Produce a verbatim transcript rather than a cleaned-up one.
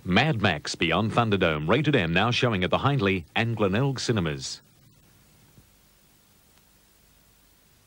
Mad Max Beyond Thunderdome, rated M, now showing at the Hindley and Glenelg cinemas.